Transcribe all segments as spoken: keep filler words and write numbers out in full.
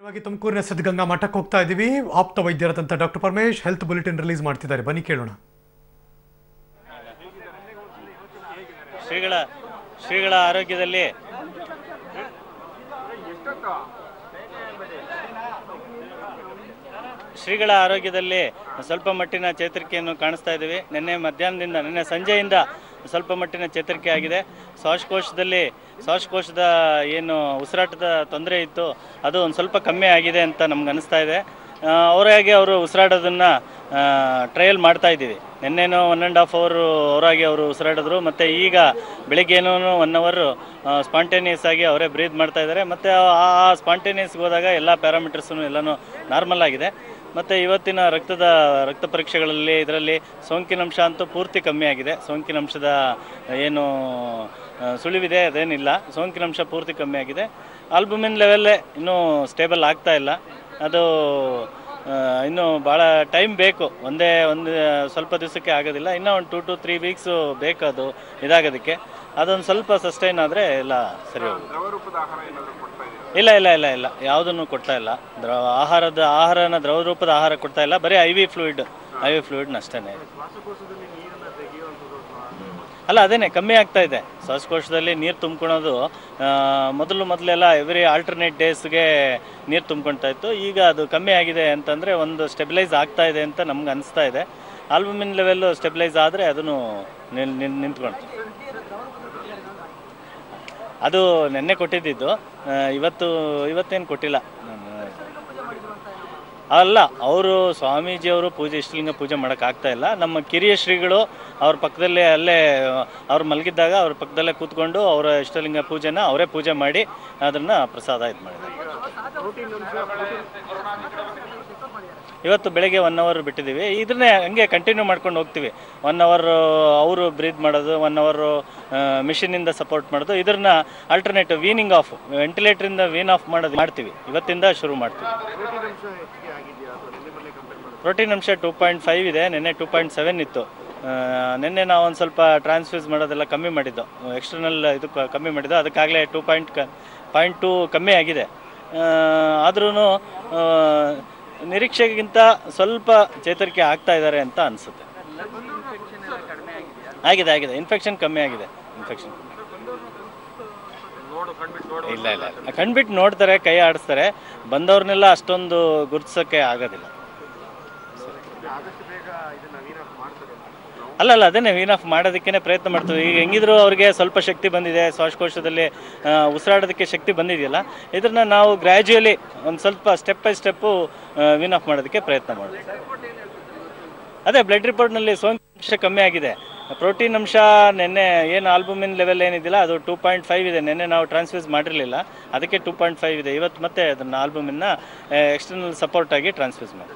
ಇವಾಗ ತುಮಕೂರಿನ ಸಿದ್ಧಗಂಗಾ ಮಠಕ್ಕೆ ಹೋಗ್ತಾ ಇದ್ದೀವಿ. ಆಪ್ತ ವೈದ್ಯರಾದಂಥ doctor Paramesh health bulletin release ಮಾಡ್ತಿದ್ದಾರೆ, ಬನ್ನಿ ಕೇಳೋಣ. ಶ್ರೀಗಳ ಶ್ರೀಗಳ ಆರೋಗ್ಯದಲ್ಲಿ ಶ್ರೀಗಳ ಆರೋಗ್ಯದಲ್ಲಿ ಸ್ವಲ್ಪ ಮಟ್ಟಿನ ಚೇತರಿಕೆಯನ್ನು ಕಾಣಿಸ್ತಾ ಇದ್ದೀವಿ. ನಿನ್ನೆ ಮಧ್ಯಾಹ್ನದಿಂದ ನಿನ್ನೆ ಸಂಜೆಯಿಂದ ಸ್ವಲ್ಪ ಮಟ್ಟಿನ ಚೇತರಿಕೆ ಆಗಿದೆ. ಶ್ವಾಸಕೋಶದಲ್ಲಿ ಶ್ವಾಸಕೋಶದ ಏನು ಉಸಿರಾಟದ ತೊಂದರೆ ಇತ್ತು ಅದು ಒಂದು ಸ್ವಲ್ಪ ಕಮ್ಮಿ ಆಗಿದೆ ಅಂತ ನಮ್ಗೆ ಅನಿಸ್ತಾ ಇದೆ. ಅವರಾಗಿ ಅವರು ಉಸಿರಾಡೋದನ್ನು ಟ್ರಯಲ್ ಮಾಡ್ತಾ ಇದ್ದೀವಿ. ನಿನ್ನೆನೂ ಒನ್ ಆ್ಯಂಡ್ ಹಾಫ್ ಅವರು ಅವರಾಗಿ ಅವರು ಉಸಿರಾಡಿದ್ರು, ಮತ್ತು ಈಗ ಬೆಳಿಗ್ಗೆನೂ ಒನ್ ಅವರು ಸ್ಪಾಂಟೇನಿಯಸ್ ಆಗಿ ಅವರೇ ಬ್ರೀತ್ ಮಾಡ್ತಾ ಇದ್ದಾರೆ. ಮತ್ತು ಆ ಸ್ಪಾಂಟೇನಿಯಸ್ಗೆ ಹೋದಾಗ ಎಲ್ಲ ಪ್ಯಾರಾಮೀಟರ್ಸೂ ಎಲ್ಲನೂ ನಾರ್ಮಲ್ ಆಗಿದೆ. ಮತ್ತು ಇವತ್ತಿನ ರಕ್ತದ ರಕ್ತ ಪರೀಕ್ಷೆಗಳಲ್ಲಿ ಇದರಲ್ಲಿ ಸೋಂಕಿನಂಶ ಅಂತೂ ಪೂರ್ತಿ ಕಮ್ಮಿ ಆಗಿದೆ. ಸೋಂಕಿನಂಶದ ಏನು ಸುಳಿವಿದೆ ಅದೇನಿಲ್ಲ, ಸೋಂಕಿನಂಶ ಪೂರ್ತಿ ಕಮ್ಮಿ ಆಗಿದೆ. ಆಲ್ಬುಮಿನ್ ಲೆವೆಲ್ಲೇ ಇನ್ನೂ ಸ್ಟೇಬಲ್ ಆಗ್ತಾ ಇಲ್ಲ. ಅದು ಇನ್ನೂ ಭಾಳ ಟೈಮ್ ಬೇಕು, ಒಂದೇ ಒಂದು ಸ್ವಲ್ಪ ದಿವಸಕ್ಕೆ ಆಗೋದಿಲ್ಲ. ಇನ್ನೂ ಒಂದು ಟೂ ಟು ತ್ರೀ ವೀಕ್ಸು ಬೇಕು ಅದು ಇದಾಗೋದಕ್ಕೆ. ಅದೊಂದು ಸ್ವಲ್ಪ ಸಸ್ಟೈನ್ ಆದರೆ ಎಲ್ಲ ಸರಿ ಹೋಗುತ್ತೆ. ಇಲ್ಲ ಇಲ್ಲ ಇಲ್ಲ ಇಲ್ಲ ಯಾವುದನ್ನು ಕೊಡ್ತಾ ಇಲ್ಲ. ದ್ರವ ಆಹಾರದ ಆಹಾರನ ದ್ರವ ರೂಪದ ಆಹಾರ ಕೊಡ್ತಾ ಇಲ್ಲ, ಬರೀ I V fluid I V ಫ್ಲೂಯಿಡ್ನ ಅಷ್ಟೇ. ಅಲ್ಲ ಅದೇನೆ ಕಮ್ಮಿ ಆಗ್ತಾ ಇದೆ. ಶ್ವಾಸಕೋಶದಲ್ಲಿ ನೀರು ತುಂಬ್ಕೊಳೋದು ಮೊದಲು ಮೊದಲೆಲ್ಲ ಎವ್ರಿ ಆಲ್ಟರ್ನೇಟ್ ಡೇಸ್ಗೆ ನೀರು ತುಂಬ್ಕೊಳ್ತಾ ಇತ್ತು. ಈಗ ಅದು ಕಮ್ಮಿ ಆಗಿದೆ ಅಂತಂದರೆ ಒಂದು ಸ್ಟೆಬಿಲೈಸ್ ಆಗ್ತಾ ಇದೆ ಅಂತ ನಮ್ಗೆ ಅನಿಸ್ತಾ ಇದೆ. ಆಲ್ಬುಮಿನ್ ಲೆವೆಲ್ಲು ಸ್ಟೆಬಿಲೈಸ್ ಆದರೆ ಅದನ್ನು ನಿಂತ್ಕೊಳ್ತು. ಅದು ನೆನ್ನೆ ಕೊಟ್ಟಿದ್ದು, ಇವತ್ತು ಇವತ್ತೇನು ಕೊಟ್ಟಿಲ್ಲ. ಅಲ್ಲ, ಅವರು ಸ್ವಾಮೀಜಿಯವರು ಪೂಜೆ ಇಷ್ಟಲಿಂಗ ಪೂಜೆ ಮಾಡೋಕ್ಕಾಗ್ತಾ ಇಲ್ಲ. ನಮ್ಮ ಕಿರಿಯ ಶ್ರೀಗಳು ಅವ್ರ ಪಕ್ಕದಲ್ಲೇ ಅಲ್ಲೇ ಅವ್ರು ಮಲಗಿದ್ದಾಗ ಅವ್ರ ಪಕ್ಕದಲ್ಲೇ ಕೂತ್ಕೊಂಡು ಅವರ ಇಷ್ಟಲಿಂಗ ಪೂಜೆನ ಅವರೇ ಪೂಜೆ ಮಾಡಿ ಅದನ್ನು ಪ್ರಸಾದ ಇದು ಮಾಡಿದ್ದಾರೆ. ಇವತ್ತು ಬೆಳಗ್ಗೆ ಒನ್ ಅವರ್ ಬಿಟ್ಟಿದ್ದೀವಿ. ಇದನ್ನೇ ಹಂಗೆ ಕಂಟಿನ್ಯೂ ಮಾಡ್ಕೊಂಡು ಹೋಗ್ತೀವಿ. ಒನ್ ಅವರ್ ಅವರು ಬ್ರೀತ್ ಮಾಡೋದು, ಒನ್ ಅವರು ಮಿಷಿನಿಂದ ಸಪೋರ್ಟ್ ಮಾಡೋದು, ಇದನ್ನ ಆಲ್ಟರ್ನೇಟಿವ್ ವೀನಿಂಗ್ ಆಫ್ ವೆಂಟಿಲೇಟ್ರಿಂದ ವೀನ್ ಆಫ್ ಮಾಡೋದು ಮಾಡ್ತೀವಿ. ಇವತ್ತಿಂದ ಶುರು ಮಾಡ್ತೀವಿ. ಪ್ರೋಟೀನ್ ಅಂಶ ಟೂ ಪಾಯಿಂಟ್ ಫೈವ್ ಇದೆ, ನಿನ್ನೆ ಟೂ ಪಾಯಿಂಟ್ ಸೆವೆನ್ ಇತ್ತು. ನಿನ್ನೆ ನಾವು ಒಂದು ಸ್ವಲ್ಪ ಟ್ರಾನ್ಸ್ಫ್ಯೂಸ್ ಮಾಡೋದೆಲ್ಲ ಕಮ್ಮಿ ಮಾಡಿದ್ದು, ಎಕ್ಸ್ಟರ್ನಲ್ ಇದು ಕಮ್ಮಿ ಮಾಡಿದ್ದು, ಅದಕ್ಕಾಗಲೇ ಟೂ ಪಾಯಿಂಟ್ ಪಾಯಿಂಟ್ ಟೂ ಕಮ್ಮಿ ಆಗಿದೆ. ಆದ್ರೂ ನಿರೀಕ್ಷೆಗಿಂತ ಸ್ವಲ್ಪ ಚೇತರಿಕೆ ಆಗ್ತಾ ಇದ್ದಾರೆ ಅಂತ ಅನಿಸುತ್ತೆ. ಆಗಿದೆ ಆಗಿದೆ ಇನ್ಫೆಕ್ಷನ್ ಕಮ್ಮಿ ಆಗಿದೆ. ಇನ್ಫೆಕ್ಷನ್ ಇಲ್ಲ ಇಲ್ಲ ಕಣ್ಬಿಟ್ಟು ನೋಡ್ತಾರೆ, ಕೈ ಆಡಿಸ್ತಾರೆ. ಬಂದವ್ರನ್ನೆಲ್ಲ ಅಷ್ಟೊಂದು ಗುರುತಿಸೋಕ್ಕೆ ಆಗೋದಿಲ್ಲ. ಅಲ್ಲ ಅಲ್ಲ ಅದನ್ನೇ ವೀನ್ ಆಫ್ ಮಾಡೋದಕ್ಕೇ ಪ್ರಯತ್ನ ಮಾಡ್ತೀವಿ. ಈಗ ಹೆಂಗಿದ್ರು ಅವ್ರಿಗೆ ಸ್ವಲ್ಪ ಶಕ್ತಿ ಬಂದಿದೆ, ಶ್ವಾಸಕೋಶದಲ್ಲಿ ಉಸಿರಾಡೋದಕ್ಕೆ ಶಕ್ತಿ ಬಂದಿದೆಯಲ್ಲ, ಇದನ್ನ ನಾವು ಗ್ರ್ಯಾಜುಯಲಿ ಒಂದು ಸ್ವಲ್ಪ step by step wean off ಮಾಡೋದಕ್ಕೆ ಪ್ರಯತ್ನ ಮಾಡೋದು. ಅದೇ ಬ್ಲಡ್ ರಿಪೋರ್ಟ್ನಲ್ಲಿ ಸೋಂಕಿನ ಕಮ್ಮಿ ಆಗಿದೆ. ಪ್ರೋಟೀನ್ ಅಂಶ ನಿನ್ನೆ ಏನು ಆಲ್ಬುಮಿನ್ ಲೆವೆಲ್ ಏನಿದೆಯಲ್ಲ ಅದು ಟೂ ಪಾಯಿಂಟ್ ಫೈವ್ ಇದೆ. ನಿನ್ನೆ ನಾವು ಟ್ರಾನ್ಸ್ಫ್ಯೂಸ್ ಮಾಡಿರಲಿಲ್ಲ, ಅದಕ್ಕೆ ಟೂ ಪಾಯಿಂಟ್ ಫೈವ್ ಇದೆ. ಇವತ್ತು ಮತ್ತೆ ಅದನ್ನು ಆಲ್ಬುಮಿನ್ನ ಎಕ್ಸ್ಟರ್ನಲ್ ಸಪೋರ್ಟ್ ಆಗಿ ಟ್ರಾನ್ಸ್ಫ್ಯೂಸ್ ಮಾಡಿ.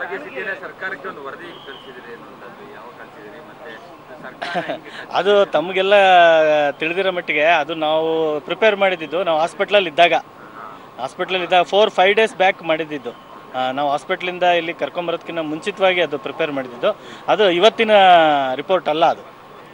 ಅದು ತಮಗೆಲ್ಲ ತಿಳಿದಿರೋ ಮಟ್ಟಿಗೆ ಅದು ನಾವು ಪ್ರಿಪೇರ್ ಮಾಡಿದ್ದು ನಾವು ಹಾಸ್ಪಿಟ್ಲಲ್ಲಿ ಇದ್ದಾಗ ಹಾಸ್ಪಿಟ್ಲಲ್ಲಿ ಇದ್ದಾಗ ಫೋರ್ ಫೈವ್ ಡೇಸ್ ಬ್ಯಾಕ್ ಮಾಡಿದ್ದು. ನಾವು ಹಾಸ್ಪಿಟ್ಲಿಂದ ಇಲ್ಲಿ ಕರ್ಕೊಂಬರೋದಕ್ಕಿಂತ ಮುಂಚಿತವಾಗಿ ಅದು ಪ್ರಿಪೇರ್ ಮಾಡಿದ್ದು. ಅದು ಇವತ್ತಿನ ರಿಪೋರ್ಟ್ ಅಲ್ಲ ಅದು.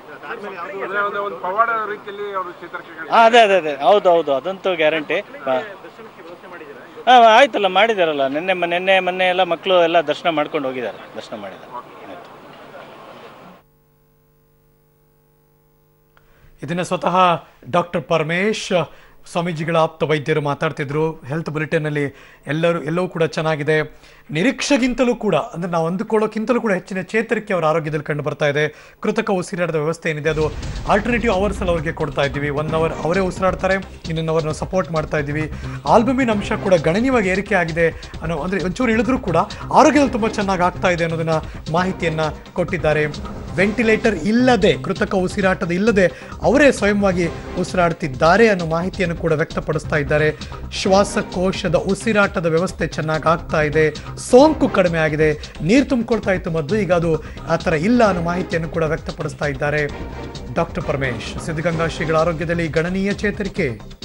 ಹಾಂ ಅದೇ ಅದೇ ಅದೇ ಹೌದು ಹೌದು ಅದಂತೂ ಗ್ಯಾರಂಟಿ. ಹಾಂ ಆಯ್ತಲ್ಲ, ಮಾಡಿದಾರಲ್ಲ. ನಿನ್ನೆ ನಿನ್ನೆ ಮೊನ್ನೆ ಎಲ್ಲ ಮಕ್ಕಳು ಎಲ್ಲ ದರ್ಶನ ಮಾಡ್ಕೊಂಡು ಹೋಗಿದ್ದಾರೆ, ದರ್ಶನ ಮಾಡಿದ್ದಾರೆ. ಆಯಿತು. ಇದನ್ನು ಸ್ವತಃ ಡಾಕ್ಟರ್ ಪರಮೇಶ್ ಸ್ವಾಮೀಜಿಗಳ ಆಪ್ತ ವೈದ್ಯರು ಮಾತಾಡ್ತಿದ್ರು. ಹೆಲ್ತ್ ಬುಲೆಟಿನಲ್ಲಿ ಎಲ್ಲರೂ ಎಲ್ಲವೂ ಕೂಡ ಚೆನ್ನಾಗಿದೆ, ನಿರೀಕ್ಷೆಗಿಂತಲೂ ಕೂಡ ಅಂದರೆ ನಾವು ಅಂದುಕೊಳ್ಳೋಕ್ಕಿಂತಲೂ ಕೂಡ ಹೆಚ್ಚಿನ ಚೇತರಿಕೆ ಅವರ ಆರೋಗ್ಯದಲ್ಲಿ ಕಂಡು ಬರ್ತಾ ಇದೆ. ಕೃತಕ ಉಸಿರಾಟದ ವ್ಯವಸ್ಥೆ ಏನಿದೆ ಅದು ಆಲ್ಟರ್ನೇಟಿವ್ ಅವರ್ಸಲ್ಲಿ ಅವ್ರಿಗೆ ಕೊಡ್ತಾ ಇದ್ದೀವಿ. ಒನ್ ಅವರ್ ಅವರೇ ಉಸಿರಾಡ್ತಾರೆ, ಇನ್ನೊಂದು ಅವರ್ ನಾವು ಸಪೋರ್ಟ್ ಮಾಡ್ತಾ ಇದ್ದೀವಿ. ಆಲ್ಬುಮಿನ್ ಅಂಶ ಕೂಡ ಗಣನೀಯವಾಗಿ ಏರಿಕೆ ಆಗಿದೆ ಅನ್ನೋ ಅಂದರೆ ಒಂಚೂರು ಇಳಿದ್ರೂ ಕೂಡ ಆರೋಗ್ಯದಲ್ಲಿ ತುಂಬ ಚೆನ್ನಾಗಿ ಆಗ್ತಾ ಇದೆ ಅನ್ನೋದನ್ನ ಮಾಹಿತಿಯನ್ನು ಕೊಟ್ಟಿದ್ದಾರೆ. ವೆಂಟಿಲೇಟರ್ ಇಲ್ಲದೆ, ಕೃತಕ ಉಸಿರಾಟದ ಇಲ್ಲದೆ ಅವರೇ ಸ್ವಯಂವಾಗಿ ಉಸಿರಾಡ್ತಿದ್ದಾರೆ ಅನ್ನೋ ಮಾಹಿತಿಯನ್ನು ಕೂಡ ವ್ಯಕ್ತಪಡಿಸ್ತಾ ಇದ್ದಾರೆ. ಶ್ವಾಸಕೋಶದ ಉಸಿರಾಟದ ವ್ಯವಸ್ಥೆ ಚೆನ್ನಾಗಿ ಆಗ್ತಾ ಇದೆ, ಸೋಂಕು ಕಡಿಮೆ ಆಗಿದೆ, ನೀರು ತುಂಬಿಕೊಳ್ತಾ ಇತ್ತು ಮೊದಲು, ಈಗ ಅದು ಆ ಥರ ಇಲ್ಲ ಅನ್ನೋ ಮಾಹಿತಿಯನ್ನು ಕೂಡ ವ್ಯಕ್ತಪಡಿಸ್ತಾ ಇದ್ದಾರೆ ಡಾಕ್ಟರ್ ಪರಮೇಶ್. ಸಿದ್ಧಗಂಗಾ ಶ್ರೀಗಳ ಆರೋಗ್ಯದಲ್ಲಿ ಗಣನೀಯ ಚೇತರಿಕೆ.